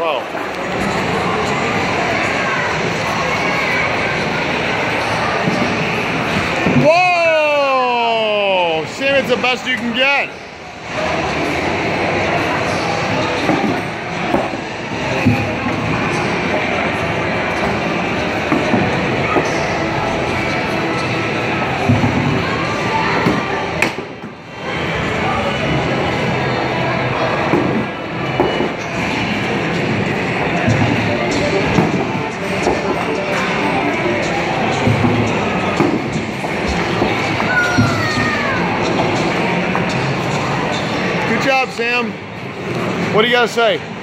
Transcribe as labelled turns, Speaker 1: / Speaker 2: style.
Speaker 1: well. Whoa! Sam, it's the best you can get. Good job, Sam. What do you got to say?